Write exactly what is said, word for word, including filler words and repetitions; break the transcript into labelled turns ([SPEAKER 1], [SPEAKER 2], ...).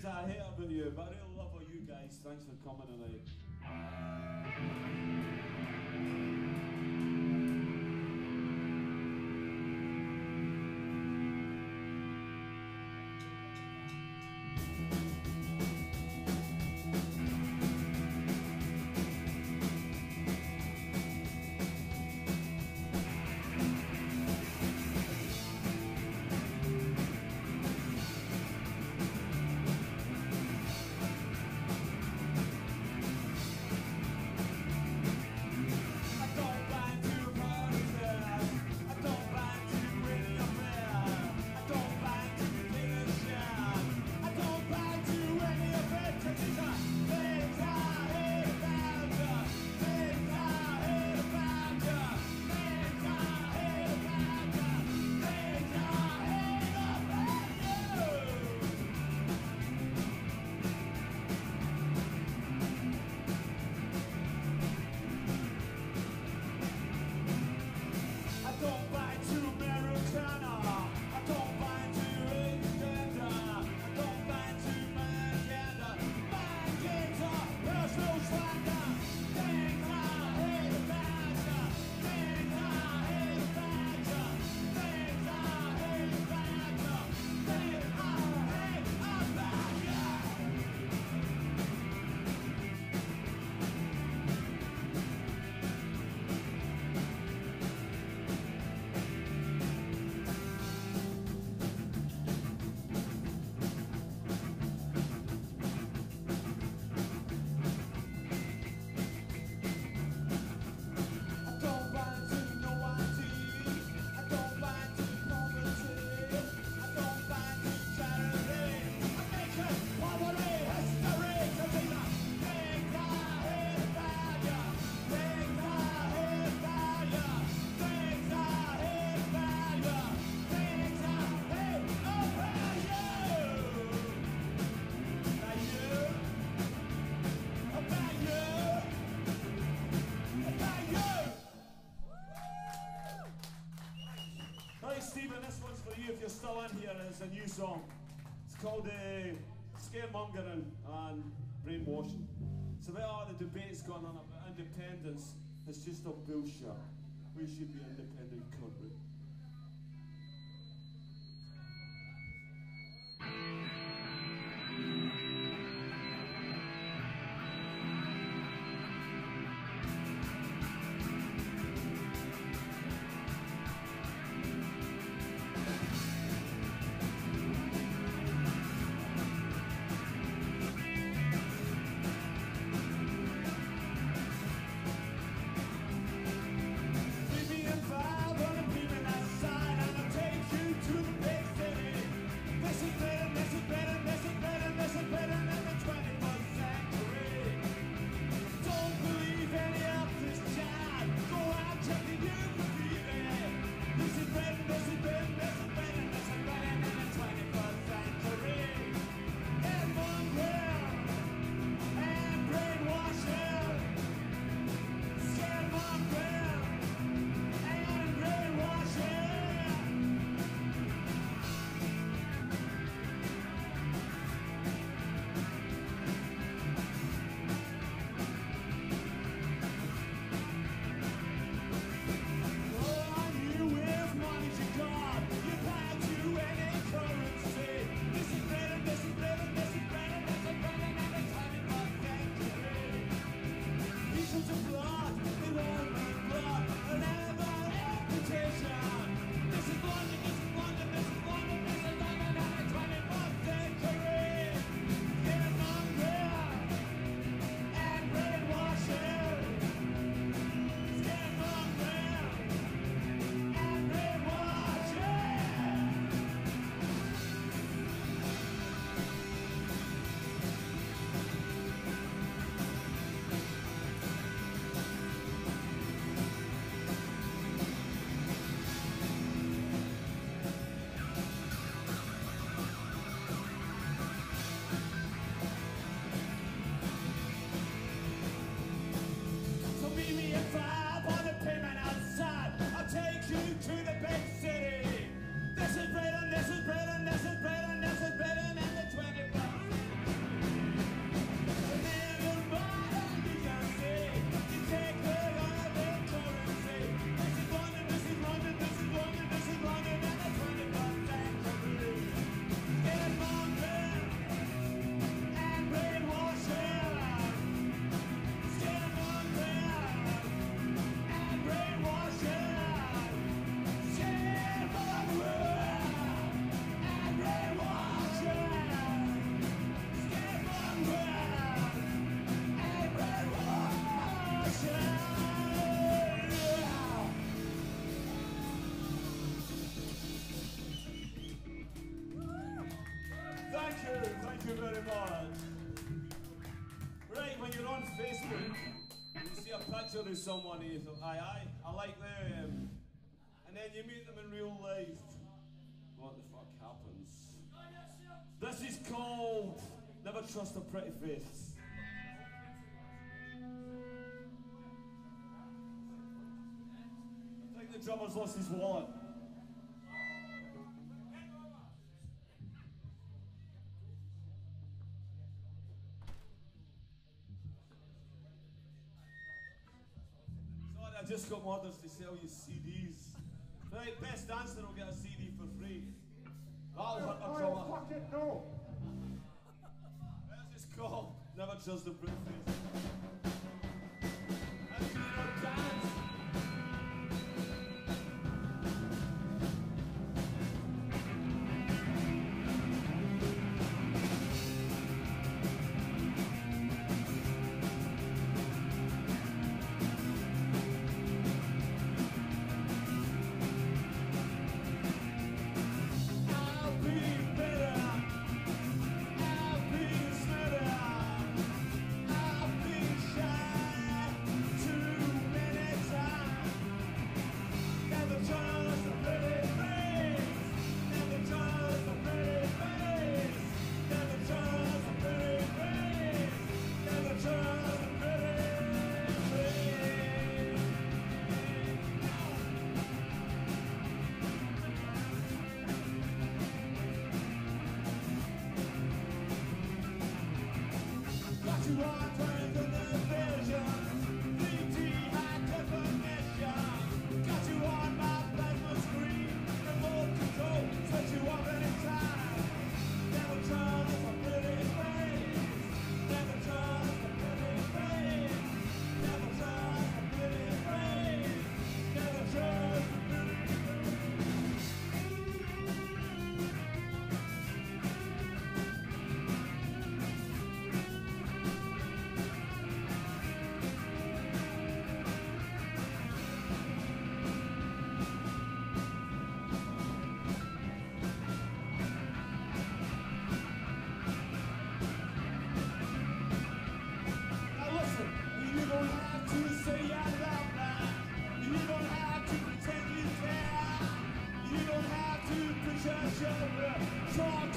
[SPEAKER 1] things I hate about you, but I really love all you guys. Thanks for coming tonight.
[SPEAKER 2] It's a new song. It's called uh, Scaremongering and Brainwashing. It's about all the debates going on about independence. It's just a bullshit. We should be an independent country. Thank you very much. Right, when you're on Facebook, you see a picture of someone and you thought, aye, aye, I like them. And then you meet them in real life. What the fuck happens? This is called Never Trust a Pretty Face. I think the drummer's lost his wallet. I just got orders to sell you C Ds. Right, best dancer will get a C D for free. That'll hurt a drummer.
[SPEAKER 3] Fuck it, no!
[SPEAKER 2] This is called Never Trust a Pretty Face. And you know, dance. Talk